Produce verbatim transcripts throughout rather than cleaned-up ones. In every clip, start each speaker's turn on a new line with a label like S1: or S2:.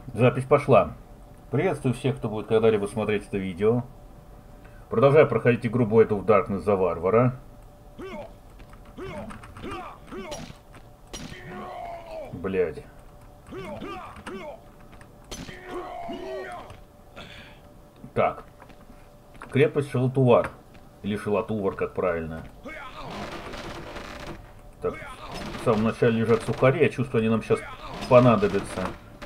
S1: Запись пошла. Приветствую всех, кто будет когда-либо смотреть это видео. Продолжаю проходить игру Blade of Darkness за варвара. Блядь. Так. Крепость Шалатувар. Или Шалатувар, как правильно. Так. В самом начале лежат сухари. Я чувствую, они нам сейчас понадобятся.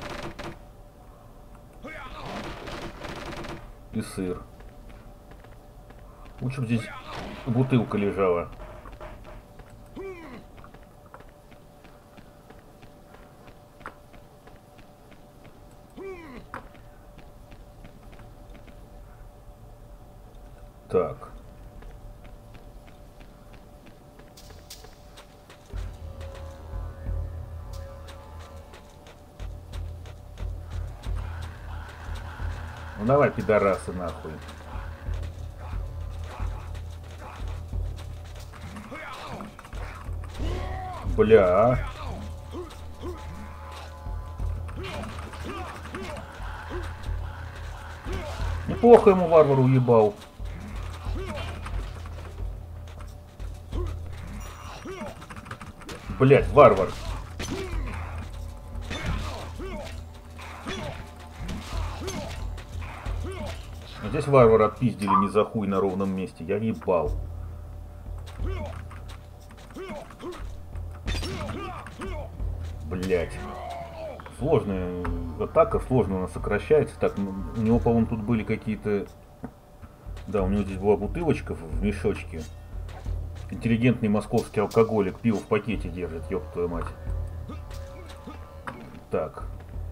S1: И сыр. Лучше бы здесь бутылка лежала. Так. Ну давай, пидорасы, нахуй. Бля. Неплохо ему варвар уебал. Блять, варвар. Здесь варвара отпиздили не за хуй на ровном месте. Я ебал. Блять. Сложная атака, сложно она сокращается. Так, у него, по-моему, тут были какие-то... Да, у него здесь была бутылочка в мешочке. Интеллигентный московский алкоголик пиво в пакете держит, ёб твою мать. Так.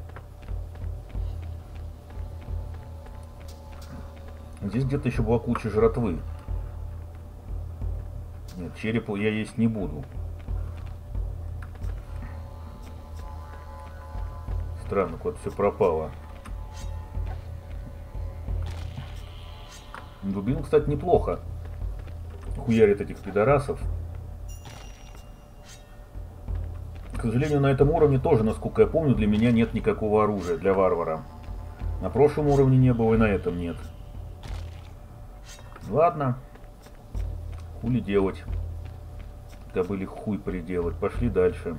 S1: Здесь где-то еще была куча жратвы. Нет, черепа я есть не буду. Странно, куда-то все пропало. Дубина, кстати, неплохо хуярит этих пидорасов. К сожалению, на этом уровне тоже, насколько я помню, для меня нет никакого оружия для варвара. На прошлом уровне не было, и на этом нет. Ладно. Хули делать. Кобыли хуй приделать. Пошли дальше.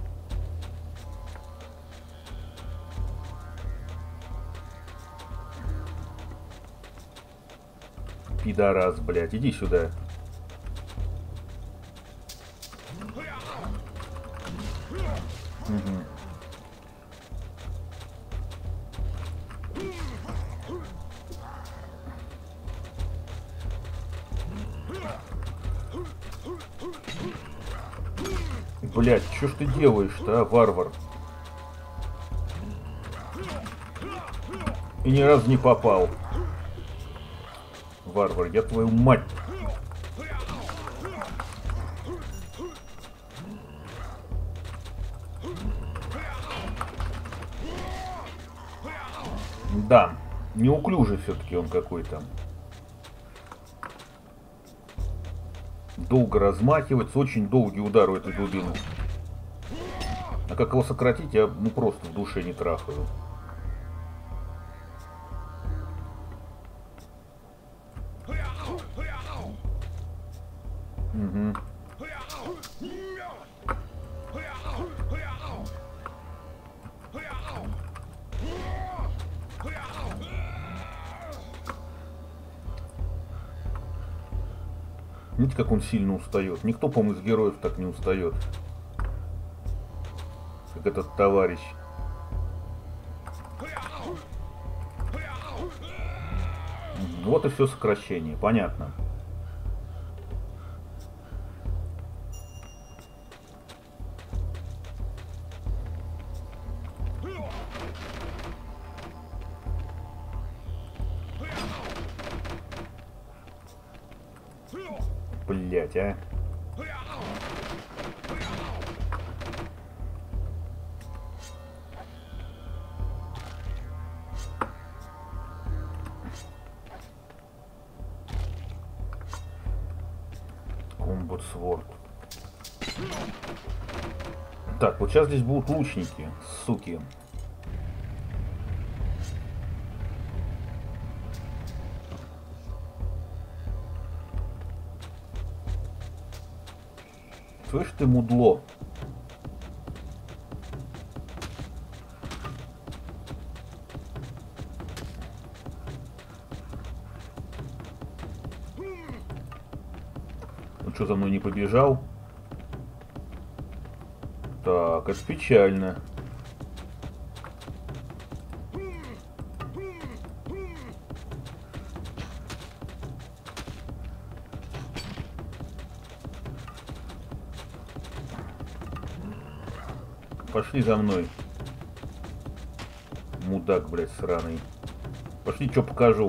S1: Пидорас, блядь, иди сюда. Угу. Блядь, что ж ты делаешь-то, а, варвар? И ни разу не попал. Варвар, я твою мать. Да, неуклюжий все-таки он какой-то. Долго размахивается, очень долгий удар у этой дубины. А как его сократить, я ну просто в душе не трахаю. Угу. Видите, как он сильно устает. Никто, по-моему, из героев так не устает, как этот товарищ. Вот и все сокращение, понятно. Блять, а. Комбат Сворд. Так, вот сейчас здесь будут лучники, суки. Слышь ты, мудло. Он что, за мной не побежал? Так, это печально. Пошли за мной. Мудак, блядь, сраный. Пошли, что покажу.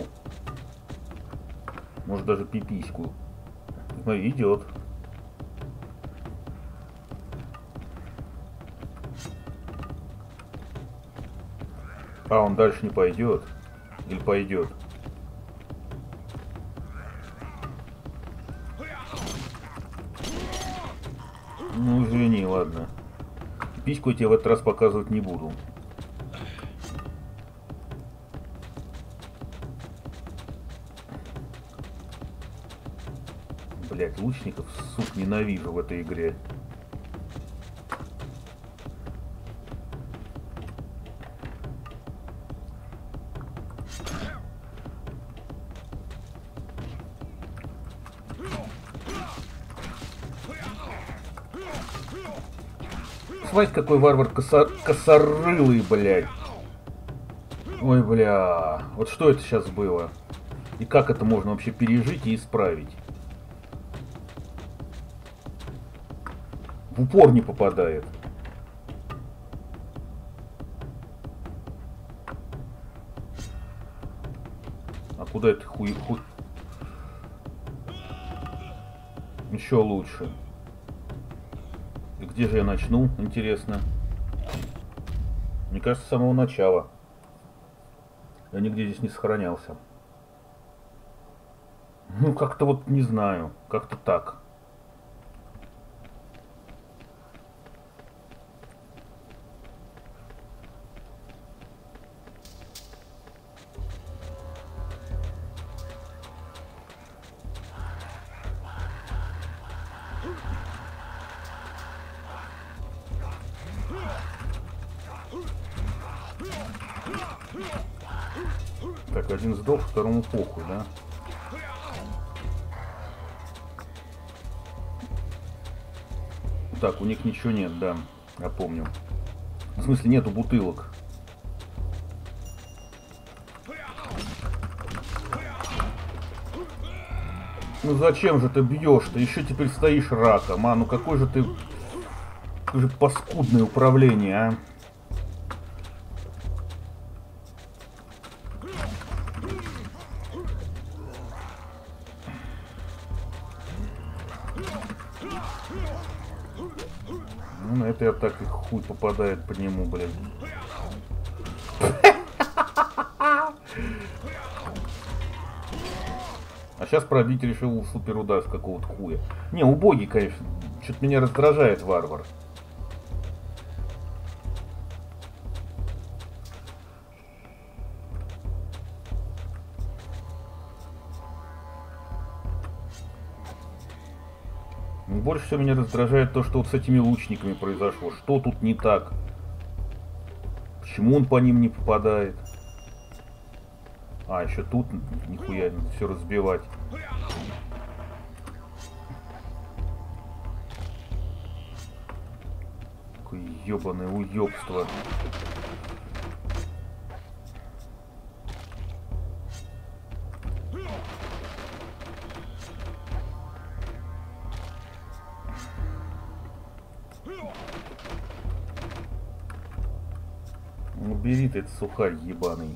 S1: Может, даже пипиську. Смотри, идет. А, он дальше не пойдет? Или пойдет? Ну, извини, ладно. Письку я тебе в этот раз показывать не буду. Блять, лучников, сук, ненавижу в этой игре. Смотрите, какой варвар косо... косорылый, блядь. Ой, бля. Вот что это сейчас было? И как это можно вообще пережить и исправить? В упор не попадает. А куда это хуй... хуй... Еще лучше. И где же я начну, интересно? Мне кажется, с самого начала. Я нигде здесь не сохранялся. Ну, как-то вот не знаю. Как-то так. Так, один сдох, второму похуй, да? Так, у них ничего нет, да, я помню. В смысле, нету бутылок. Ну зачем же ты бьешь-то? Еще теперь стоишь раком, а? Ну какой же ты... Какое же паскудное управление, а? Ну, на этой атаке хуй попадает по нему, блядь. А сейчас пробить решил супер удар с какого-то хуя. Не, убогий, конечно. Что-то меня раздражает варвар. Больше всего меня раздражает то, что вот с этими лучниками произошло. Что тут не так? Почему он по ним не попадает? А, еще тут нихуя все разбивать. Какое ебаное уебство. Убери ты этот сухарь ебаный.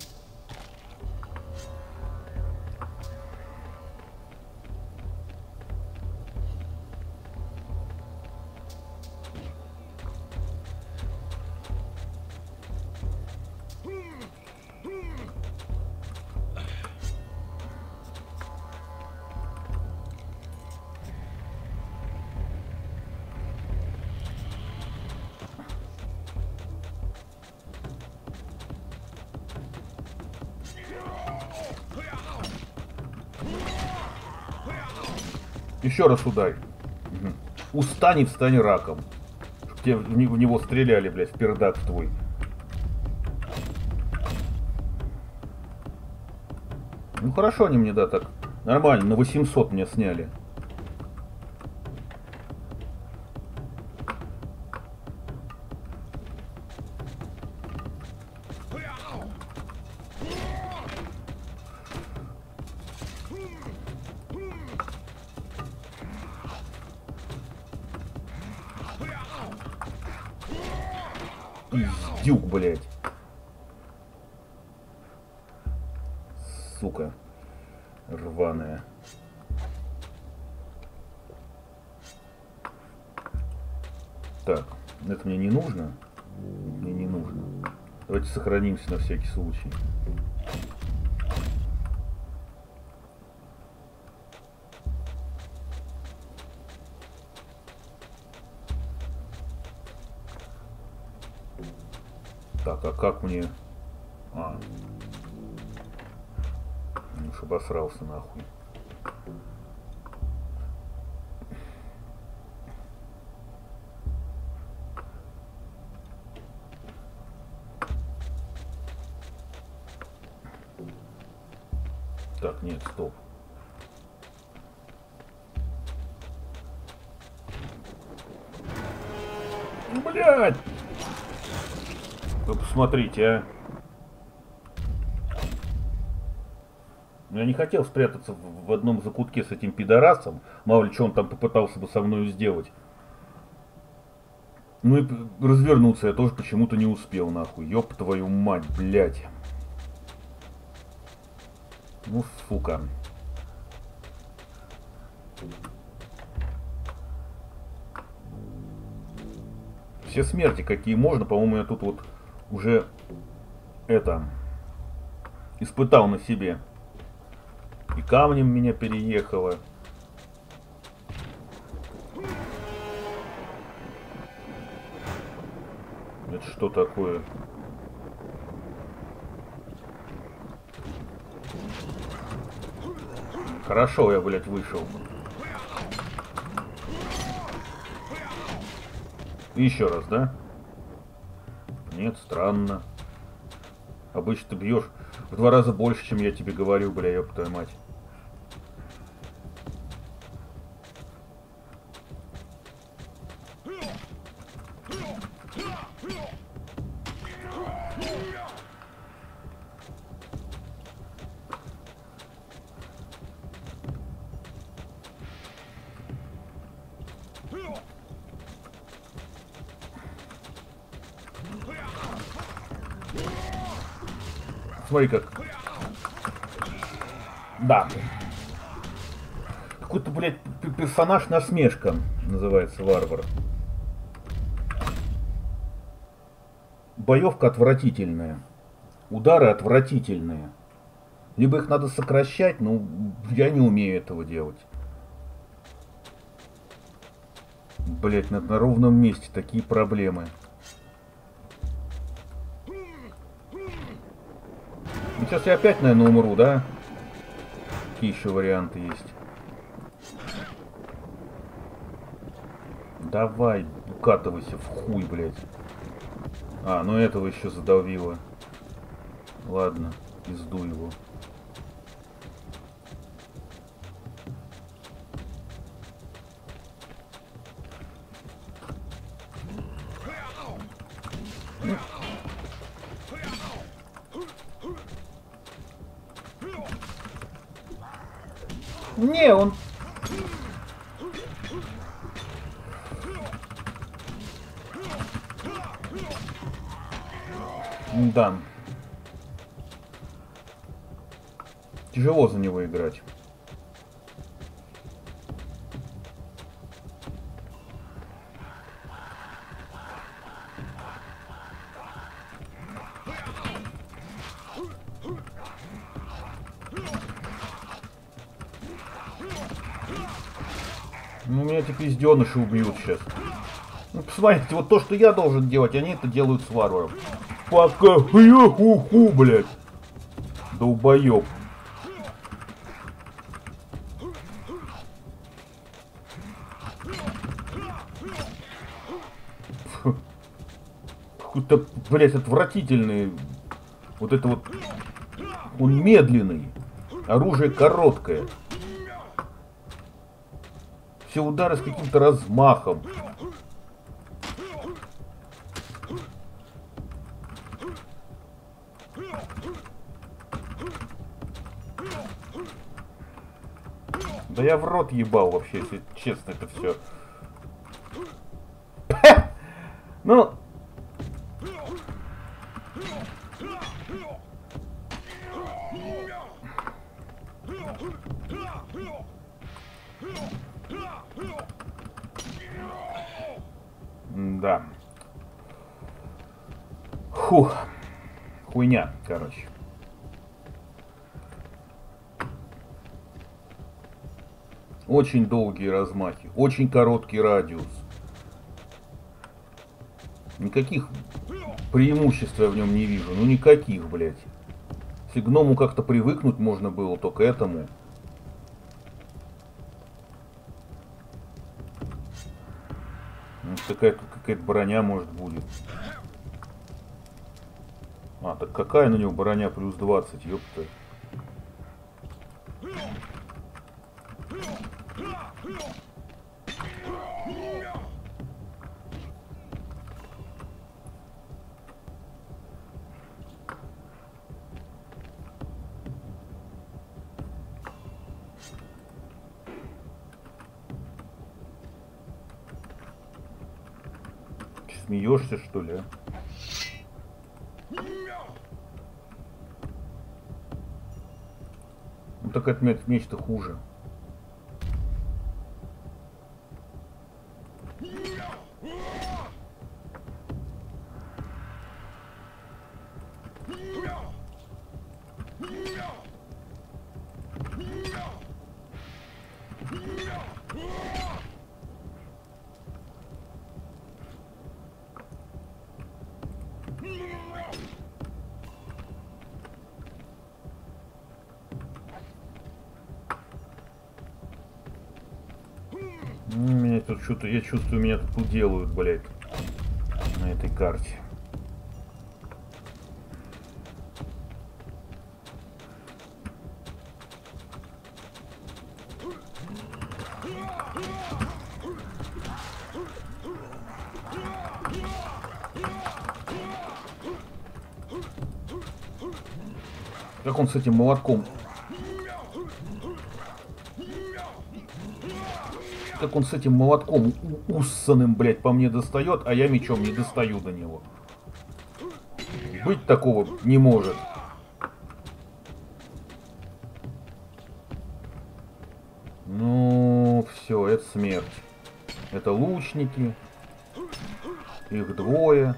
S1: Еще раз ударь. Угу. устань и встань раком. Чтоб тебе в, не, в него стреляли, блядь, в пердак твой. Ну хорошо они мне, да, так. Нормально, на восемьсот меня сняли. Издюк, блядь. Сука. Рваная. Так, это мне не нужно. Мне не нужно. Давайте сохранимся на всякий случай. Так, а как мне... А. Ну уж обосрался нахуй. Так, нет, стоп. Блядь! Вы посмотрите, а. Я не хотел спрятаться в, в одном закутке с этим пидорасом. Мало ли что он там попытался бы со мной сделать. Ну и развернуться я тоже почему-то не успел, нахуй. Ёб твою мать, блядь. Ну, сука. Все смерти, какие можно, по-моему, я тут вот уже это испытал на себе. И камнем меня переехало. Это что такое? Хорошо я, блядь, вышел. И еще раз, да? Нет, странно. Обычно ты бьешь в два раза больше, чем я тебе говорю, бля, ёб твою мать. Смотри как. Да. Какой-то, блядь, персонаж насмешка называется варвар. Боевка отвратительная. Удары отвратительные. Либо их надо сокращать, но я не умею этого делать. Блять, на, на ровном месте такие проблемы. Ну, сейчас я опять, наверное, умру, да? Какие еще варианты есть? Давай, укатывайся в хуй, блядь. А, ну этого еще задавило. Ладно, пизду его. Не, он... Да. Тяжело за него играть. Ну, меня эти пизденыши убьют сейчас. Ну, посмотрите, вот то, что я должен делать, они это делают с варваром. Пока ху-ху, блядь. Долбоёб. какой-то, блядь, отвратительный. Вот это вот. Он медленный. Оружие короткое. Все удары с каким-то размахом. Да я в рот ебал вообще, если честно, это все. Ну. Да. Фух. Хуйня, короче. Очень долгие размахи, очень короткий радиус. Никаких преимуществ я в нем не вижу, ну никаких, блядь. Если гному как-то привыкнуть можно было, то к этому. Какая-то какая-то броня может будет. А, так какая на него броня плюс двадцать, ёпта. Смеешься, что ли, а? Ну так этот меч-то хуже. Меня тут что-то, я чувствую, меня тут уделают, блядь, на этой карте. Как он с этим молотком? Как он с этим молотком уссаным, блядь, по мне достает, а я мечом не достаю до него. Быть такого не может. Ну, все, это смерть. Это лучники. Их двое.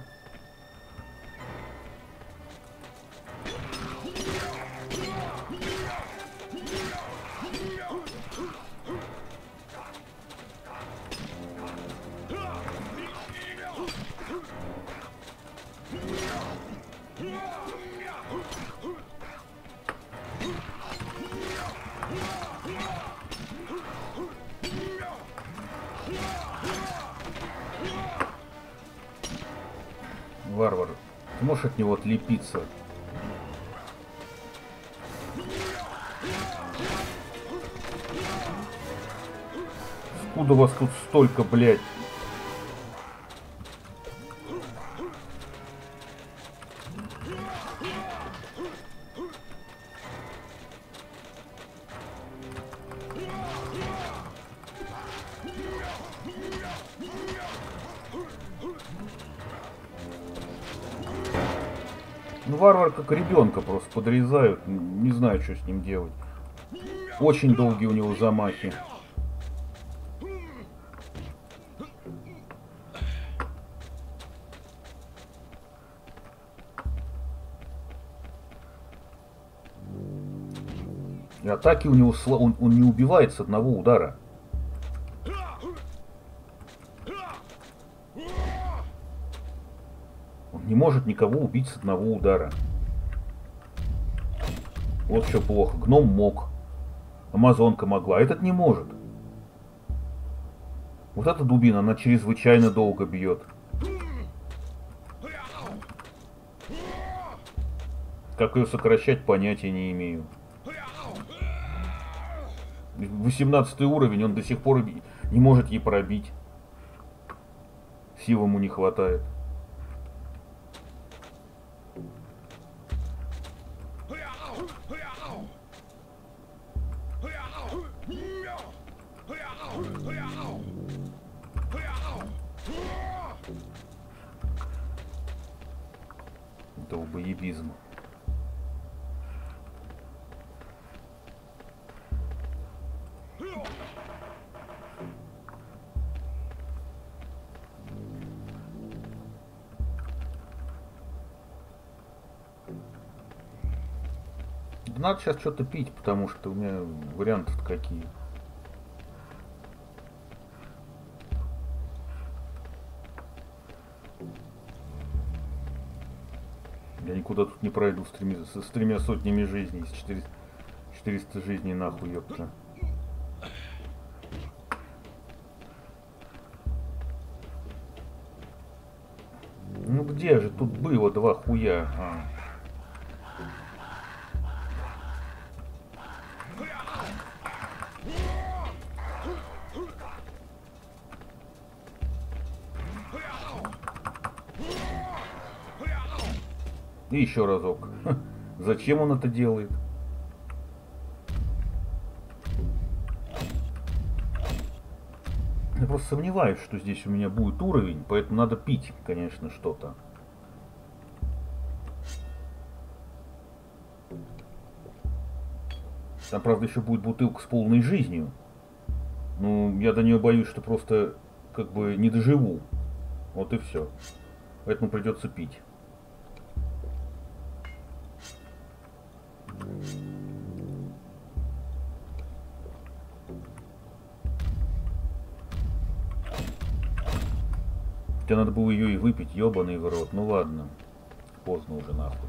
S1: Варвар, ты можешь от него отлепиться? Откуда вас тут столько, блядь? Ну, варвар как ребенка просто подрезают. Не знаю, что с ним делать. Очень долгие у него замахи. И атаки у него, он, он не убивает с одного удара. Он не может никого убить с одного удара. Вот что плохо. Гном мог. Амазонка могла. Этот не может. Вот эта дубина, она чрезвычайно долго бьет. Как ее сокращать, понятия не имею. восемнадцатый уровень, он до сих пор не может ей пробить. Сил ему не хватает. Долбоебизм. Надо сейчас что-то пить, потому что у меня варианты-то какие. Я никуда тут не пройду с тремя, с, с тремя сотнями жизней, с четыреста, четыреста жизней нахуй, ёпта. Ну где же тут было два хуя? А. И еще разок. Ха, зачем он это делает? Я просто сомневаюсь, что здесь у меня будет уровень, поэтому надо пить, конечно, что-то. Там, правда, еще будет бутылка с полной жизнью. Ну, я до нее боюсь, что просто как бы не доживу. Вот и все. Поэтому придется пить. Хотя надо было ее и выпить, ебаный в рот. Ну ладно. Поздно уже нахуй.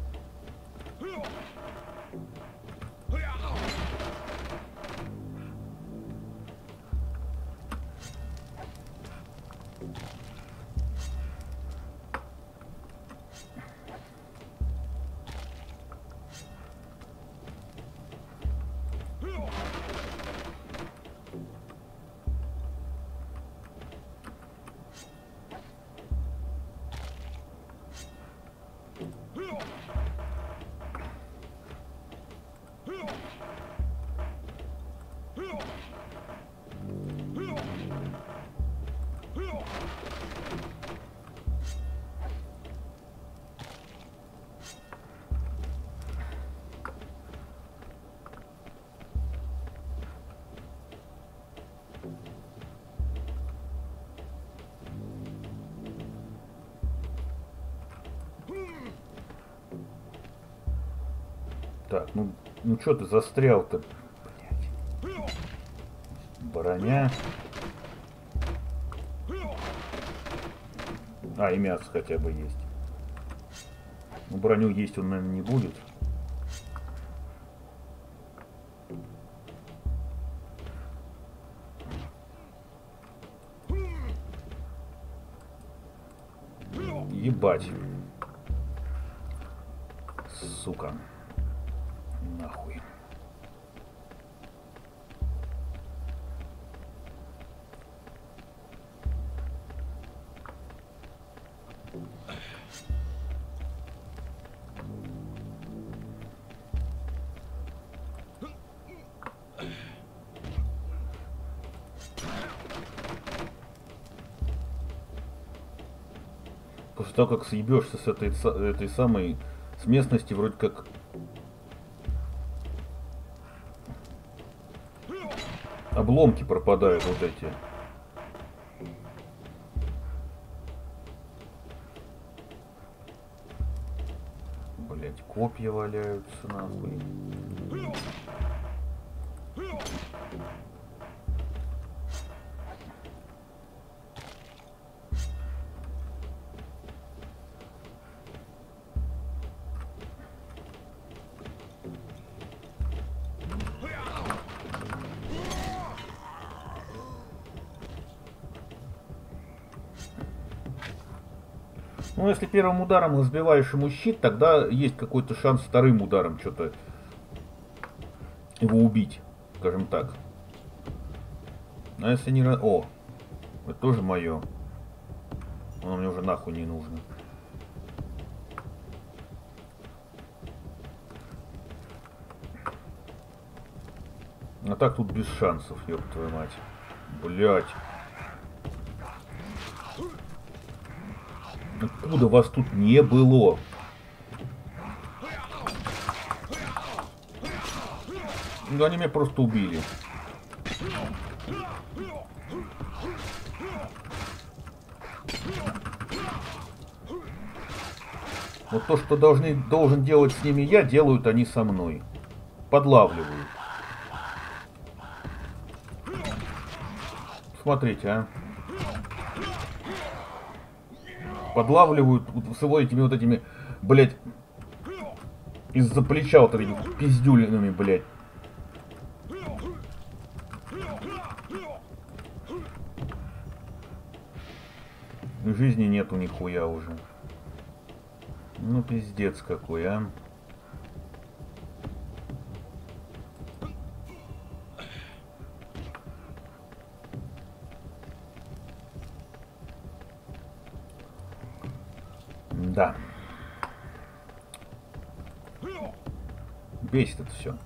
S1: Так, ну, ну что ты застрял-то? Блять. Броня. А, и мясо хотя бы есть. Ну, броню есть он, наверное, не будет. Ебать. Сука. Нахуй. После того, как съебешься с этой, этой самой, с местности, вроде как обломки пропадают вот эти. Блять, копья валяются нахуй. Ну, если первым ударом разбиваешь ему щит, тогда есть какой-то шанс вторым ударом что-то его убить, скажем так. А если не... О, это тоже мое. Оно мне уже нахуй не нужно. А так тут без шансов, ёб твою мать. Блять. Откуда вас тут не было? Ну, они меня просто убили. Вот то, что должны, должен делать с ними я, делают они со мной. Подлавливают. Смотрите, а. Подлавливают с его этими вот этими, блядь, из-за плеча вот этими пиздюлинами, блядь. Жизни нету нихуя уже. Ну пиздец какой, а. Да. Бесит это все.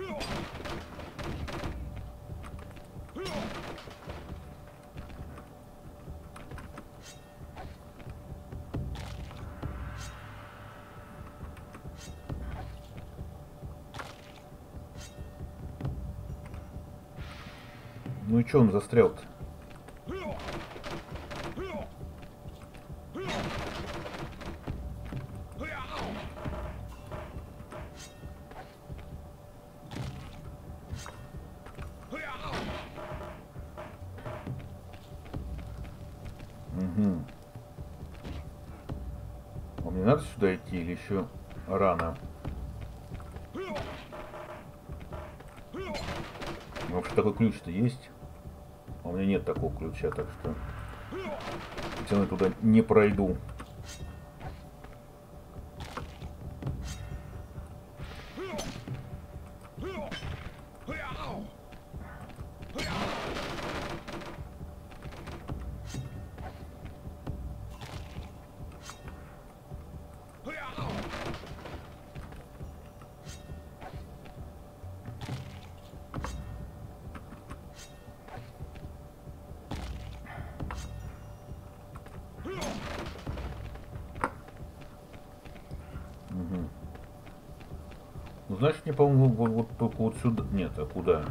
S1: Ну и что он застрял-то? Угу. А мне надо сюда идти или еще рано? Вообще такой ключ-то есть? А у меня нет такого ключа, так что я туда не пройду. Ну, значит, мне, по-моему, вот, вот только вот сюда... Нет, а куда?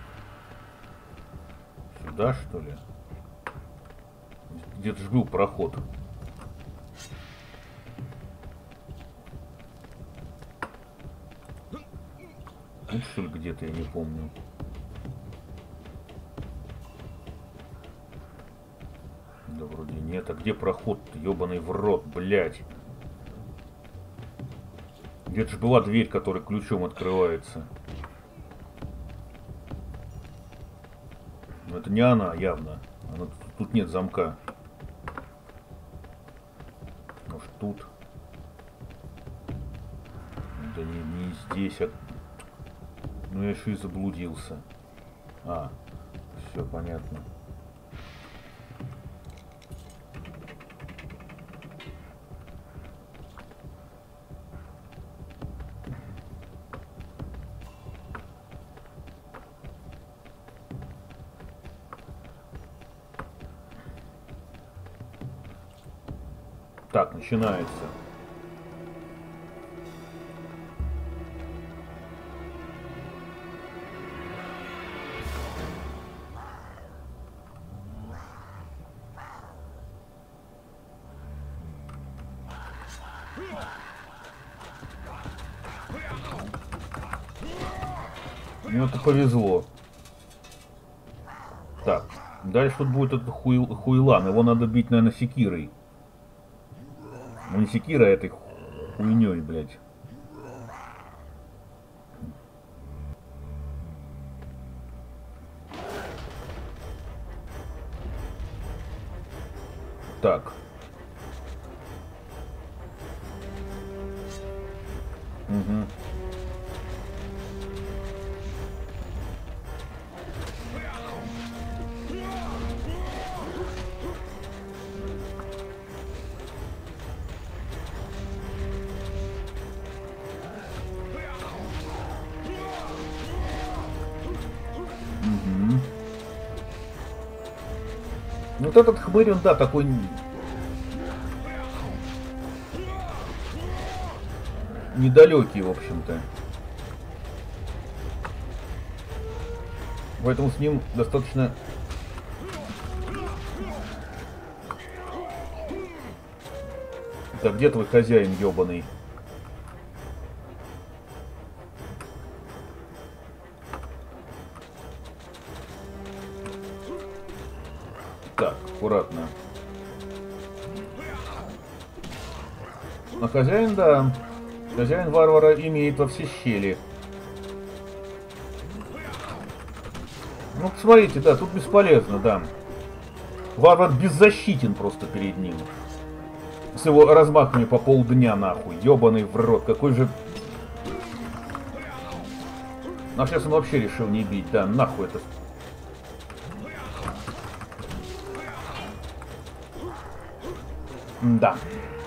S1: Сюда, что ли? Где-то же был проход. Тут, что ли, где-то, я не помню. Да вроде нет. А где проход-то? Ёбаный в рот, блядь. Где-то же была дверь, которая ключом открывается. Но это не она, явно. Она, тут, тут нет замка. Может, тут? Да не, не здесь, а... Ну, я еще и заблудился. А, все понятно. Так, начинается. Мне это повезло. Так, дальше вот будет этот хуй, хуйлан. Его надо бить, наверное, секирой. Ну не секира, а этой хуйней, блядь. Так. Угу. Угу. Вот этот хмырь, он, да, такой... недалекий, в общем-то. Поэтому с ним достаточно... Так, где твой хозяин ёбаный? Так, аккуратно. А хозяин, да. Хозяин варвара имеет во все щели. Ну, посмотрите, да, тут бесполезно, да. Варвар беззащитен просто перед ним. С его размахами по полдня, нахуй. Ёбаный в рот. Какой же... А сейчас он вообще решил не бить, да, нахуй это... Да.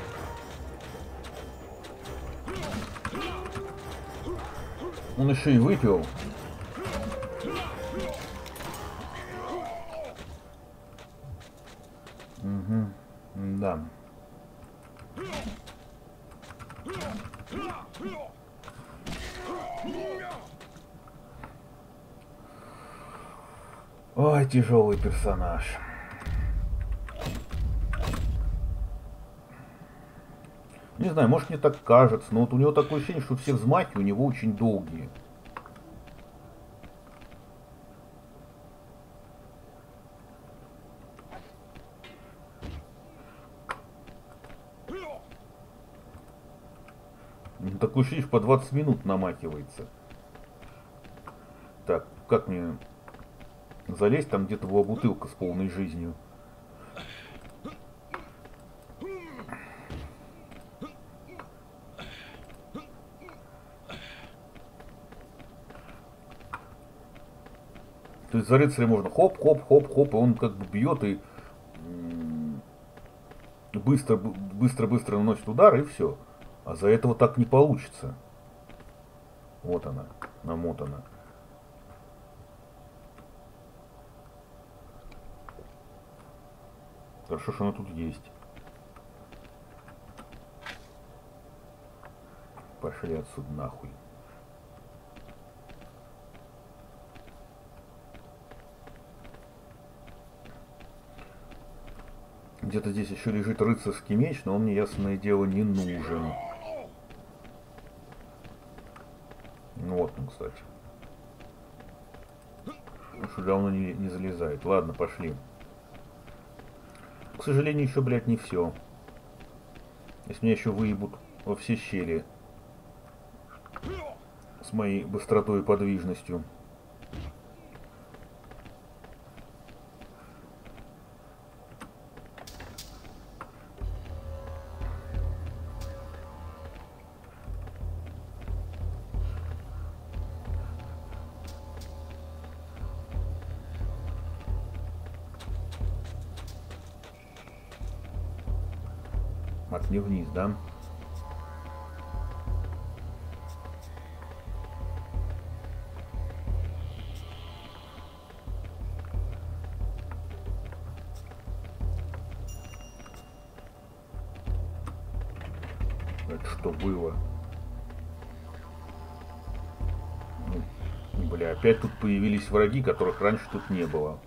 S1: Он еще и выпил. Угу. Да. Ой, тяжелый персонаж. Не знаю, может мне так кажется, но вот у него такое ощущение, что все взмахи у него очень долгие. Такое ощущение, что по двадцать минут намахивается. Так, как мне залезть? Там где-то была бутылка с полной жизнью. То есть за рыцаря можно хоп-хоп-хоп-хоп, и он как бы бьет и быстро-быстро-быстро наносит удар, и все. А за этого так не получится. Вот она, намотана. Хорошо, что она тут есть. Пошли отсюда нахуй. Где-то здесь еще лежит рыцарский меч, но он мне, ясное дело, не нужен. Ну вот он, кстати. Уж давно не, не залезает. Ладно, пошли. К сожалению, еще, блядь, не все. Если меня еще выебут во все щели. С моей быстротой и подвижностью. Не вниз, да? Это что было? Ну, бля, опять тут появились враги, которых раньше тут не было.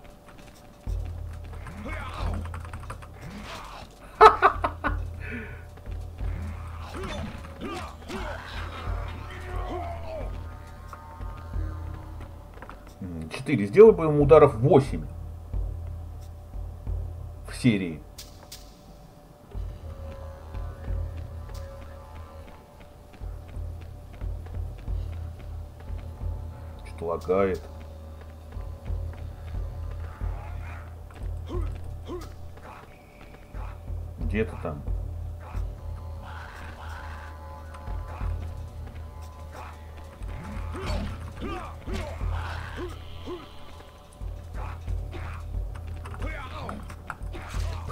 S1: четыре. Сделай бы ему ударов восемь в серии. Что-то лагает. Где-то там.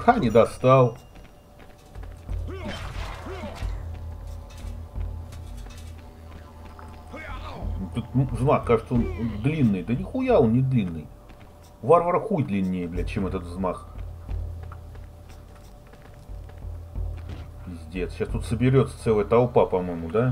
S1: Ха, не достал. Тут взмах, кажется, он длинный. Да нихуя он не длинный. У варвара хуй длиннее, блядь, чем этот взмах. Пиздец. Сейчас тут соберется целая толпа, по-моему, да?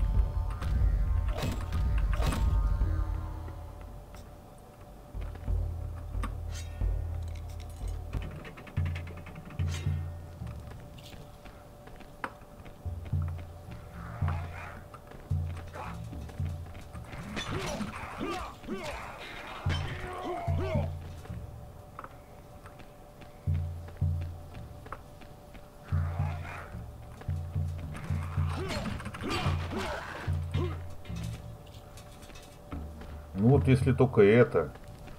S1: Ну вот если только это.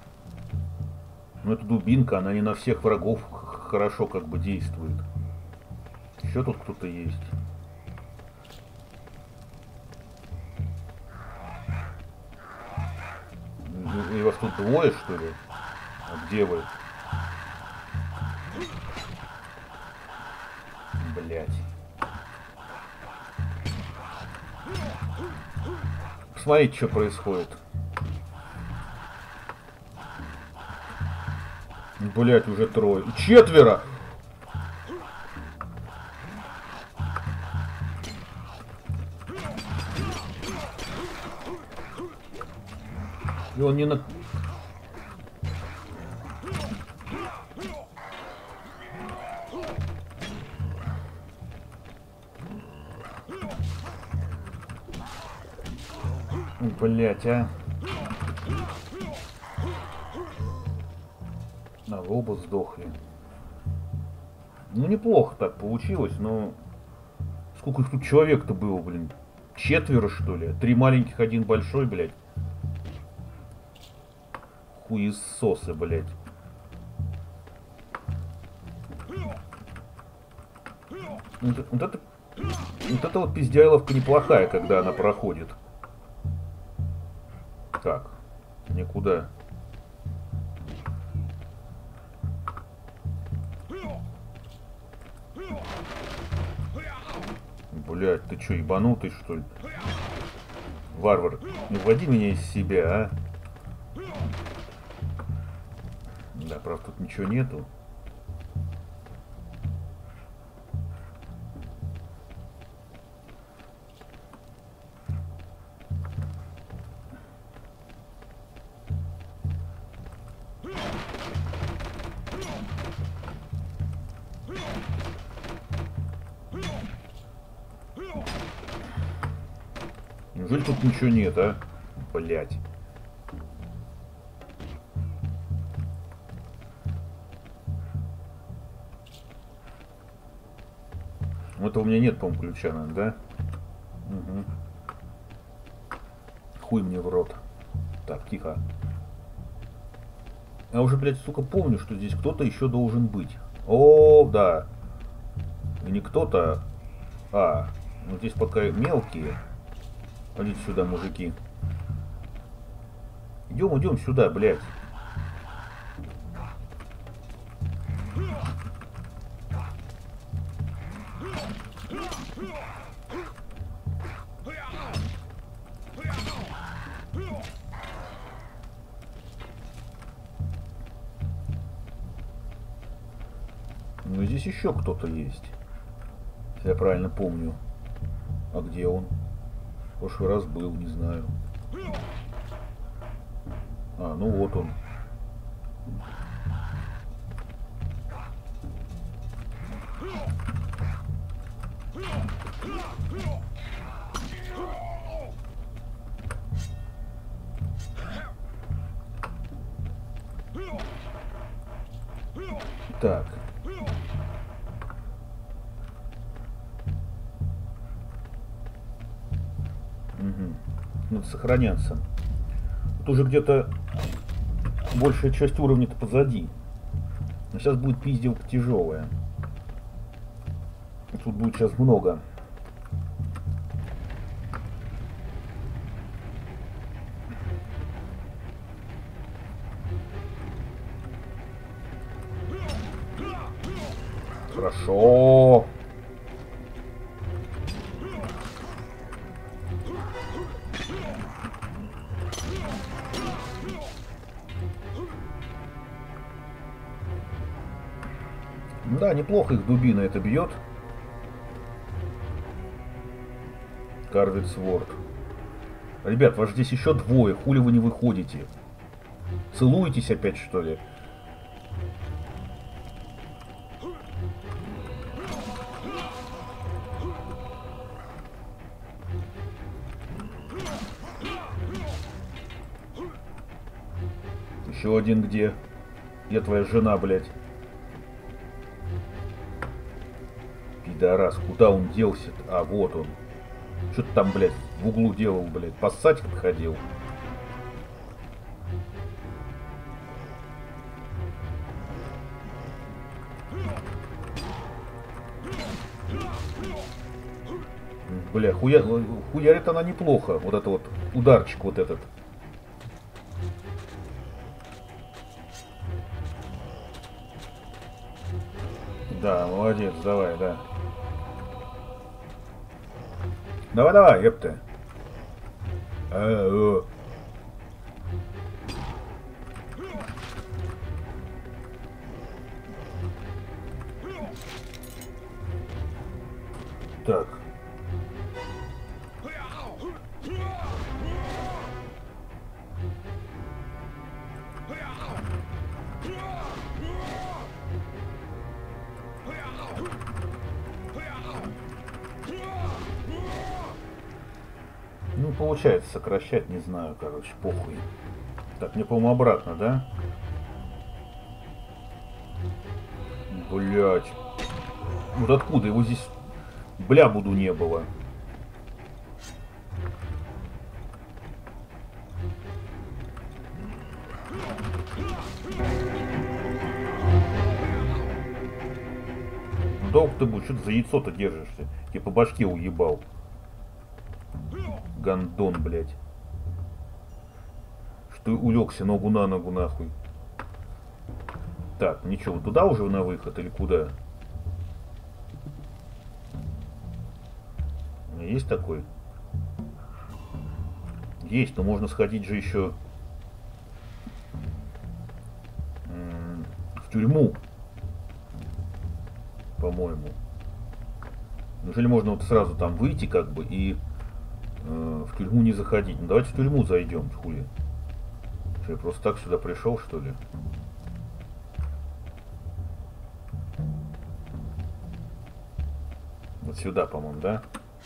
S1: Но эта дубинка, она не на всех врагов хорошо как бы действует. Еще тут кто-то есть. И вас тут двое, что ли? А где вы? Блять. Посмотрите, что происходит. Блять, уже трое. Четверо! И он не на... Блять, а. На, оба сдохли. Ну, неплохо так получилось, но... Сколько их тут человек-то было, блин? Четверо, что ли? Три маленьких, один большой, блядь. Хуесосы, блядь. Вот, вот это... Вот эта вот пиздяйловка неплохая, когда она проходит. Так, никуда. Блядь, ты чё, ебанутый, что ли? Варвар, не вводи меня из себя, а? Да, правда, тут ничего нету. Неужели тут ничего нет, а? Блять. Это у меня нет, по-моему, ключа, наверное, да? Угу. Хуй мне в рот. Так, тихо. Я уже, блядь, сука, помню, что здесь кто-то еще должен быть. О, да. И не кто-то. А, ну здесь пока мелкие. Идите сюда, мужики. Идем, идем сюда, блядь. Ну здесь еще кто-то есть. Если я правильно помню. А где он? В прошлый раз был, не знаю. А, ну вот он. Так. Угу. Надо сохраняться. Тут уже где-то большая часть уровня-то позади. Но сейчас будет пизделка тяжелая. Тут будет сейчас много. Хорошо. Да, неплохо их дубина это бьет. Карвит Сворд. Ребят, вас здесь еще двое. Хули вы не выходите? Целуетесь опять, что ли? Еще один где? Где твоя жена, блядь? Пидорас, куда он делся-то? А, вот он. Что ты там, блядь, в углу делал, блядь? Поссать ходил? Бля, хуя... хуярит она неплохо. Вот это вот ударчик вот этот. Да, молодец, давай, да. Давай, давай, ёпта. А-а-а. Так. Ну, получается сокращать, не знаю, короче, похуй. Так, мне, по-моему, обратно, да? Блять. Вот откуда его здесь, бля, буду не было. Ну, долго ты будешь, что ты за яйцо-то держишься? Я по башке уебал. Гандон, блядь. Что улегся ногу на ногу, нахуй. Так, ничего, туда уже на выход или куда? Есть такой? Есть, но можно сходить же еще в тюрьму, по-моему. Неужели можно вот сразу там выйти, как бы, и э, в тюрьму не заходить? Ну давайте в тюрьму зайдем, хули. Что, я просто так сюда пришел, что ли? Вот сюда, по-моему, да?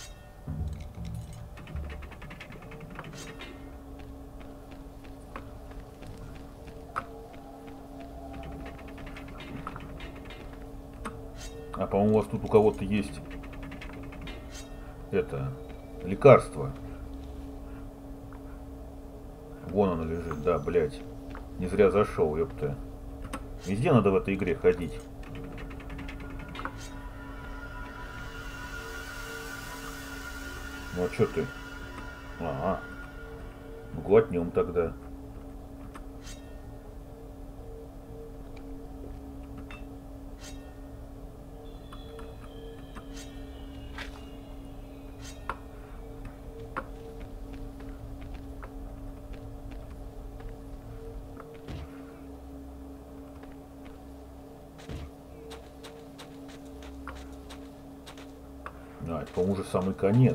S1: А, по-моему, у вас тут у кого-то есть это лекарство. Вон оно лежит, да, блядь. Не зря зашел, ёпта. Везде надо в этой игре ходить. Ну а чё ты? Ага. Ну глотнем тогда. А, это, по-моему, уже самый конец.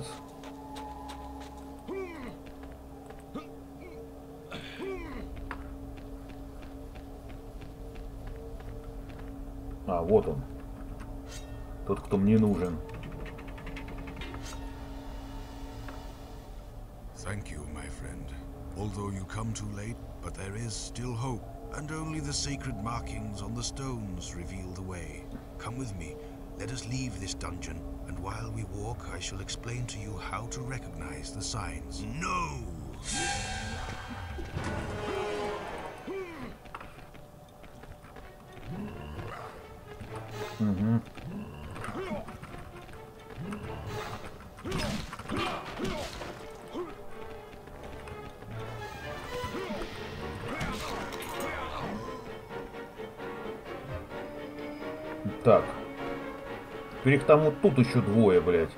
S1: А, вот он. Тот, кто мне нужен.
S2: Thank you, my friend. Although you come too late, but there is still hope, and only the sacred markings on the stones reveal the way. Come with me. Let us leave this dungeon, and while we walk, I shall explain to you how to recognize the signs. No!
S1: Угу. Так. Теперь их там вот тут еще двое, блядь.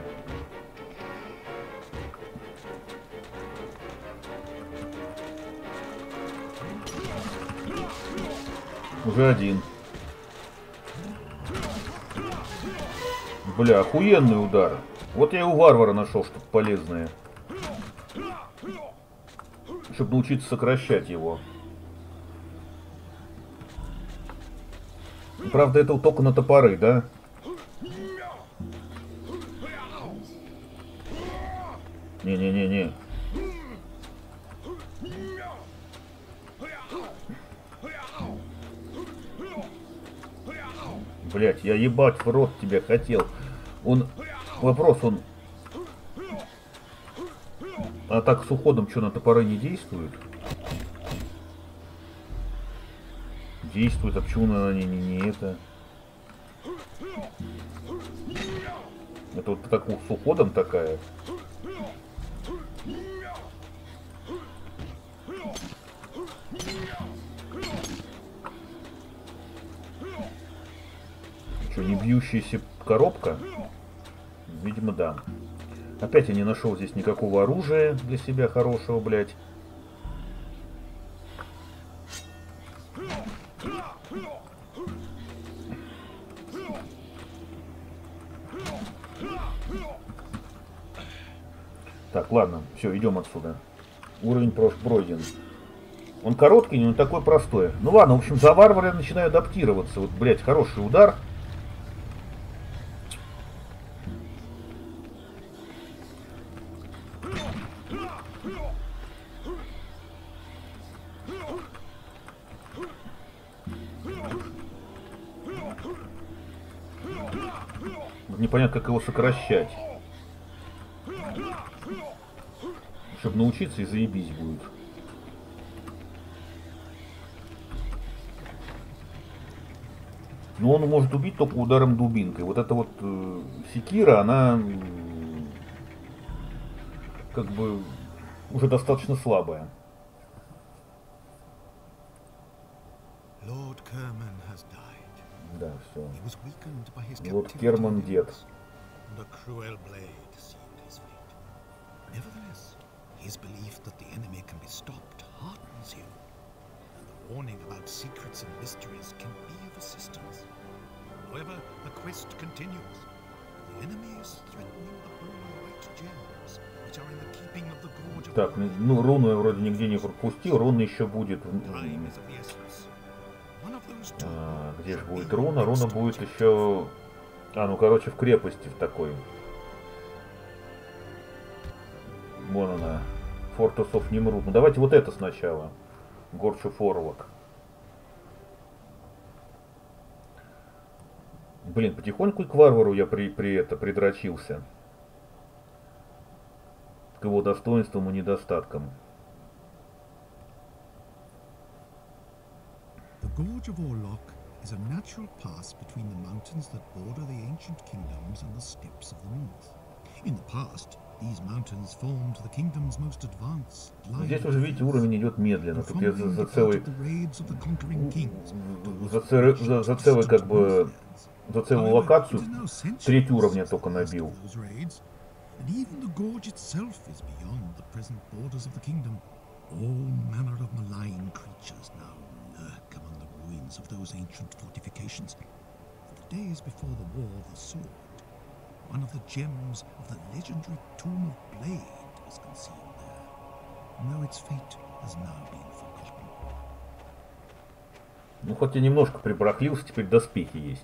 S1: Уже один. Бля, охуенный удар. Вот я и у варвара нашел что-то полезное. Чтобы научиться сокращать его. Правда, это только на топоры, да? Не-не-не-не. Блять, я ебать в рот тебя хотел. Он... Вопрос, он... А так с уходом что, на топоры не действует? Действует, а почему она не, не, не это? Это вот так с уходом такая. Что, не бьющаяся коробка? Видимо, да. Опять я не нашел здесь никакого оружия для себя хорошего, блядь. Так, ладно, все, идем отсюда. Уровень пройден. Он короткий, но не такой простой. Ну ладно, в общем, за варвара я начинаю адаптироваться. Вот, блядь, хороший удар. Непонятно, как его сокращать. Чтобы научиться, и заебись будет. Но он может убить только ударом дубинкой. Вот эта вот э, секира, она э, как бы уже достаточно слабая. Да, все. Лорд Керман дед.
S2: His belief that the enemy can be stopped heartens you, and the warning about secrets and mysteries can be of assistance. However, the quest continues. The enemy is threatening the holy white gems, which are in the keeping of the gorge of...
S1: Так, ну руну я вроде нигде не пропустил, руна еще будет. А, где же будет руна? Руна будет еще... А, ну короче в крепости в такой. Вон она. Fortress of Nimrud. Ну давайте вот это сначала. Горчу Форлок. Блин, потихоньку и к варвару я при, при это придрочился. К его достоинствам и недостаткам.
S2: The Gorge of Orlok is a natural pass between the mountains that border the ancient kingdoms and the steppes of the north. In the past, these mountains formed the kingdom's most advanced line.
S1: Здесь уже, видите, уровень идет медленно. Тут я за, за целый... За, целый, за, за целый, как бы... За целую локацию треть уровня только набил.
S2: One of the gems of the legendary Tomb of Blade is concealed there, though its fate has now been forgotten.
S1: Ну, хоть я немножко прибрахлился, теперь доспехи есть.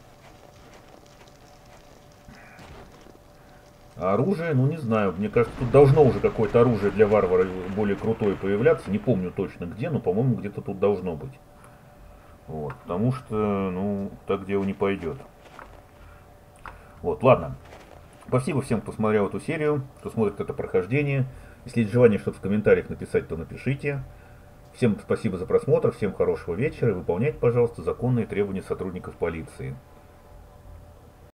S1: А оружие, ну не знаю, мне кажется, тут должно уже какое-то оружие для варвара более крутое появляться. Не помню точно где, но, по-моему, где-то тут должно быть. Вот, потому что, ну, так дело не пойдет. Вот, ладно. Спасибо всем, кто смотрел эту серию, кто смотрит это прохождение. Если есть желание что-то в комментариях написать, то напишите. Всем спасибо за просмотр, всем хорошего вечера и выполняйте, пожалуйста, законные требования сотрудников полиции.